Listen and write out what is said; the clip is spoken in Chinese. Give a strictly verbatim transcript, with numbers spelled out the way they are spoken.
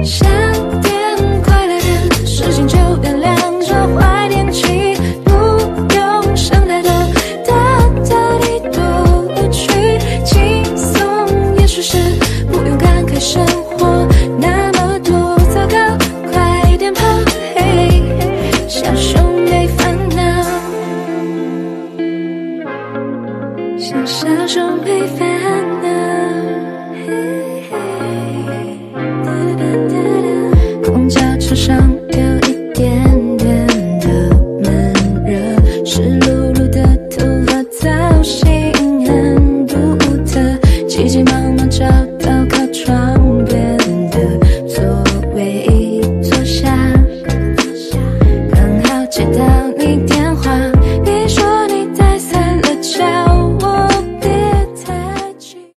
想点快乐的事情就点亮着坏天气，不用想太多，大大地多无趣，轻松也许是不用感慨生活那么多糟糕，快点跑，嘿，小熊没烦恼，像小熊没烦恼。公交车上有一点点的闷热，湿漉漉的头发造型很独特，急急忙忙找到靠窗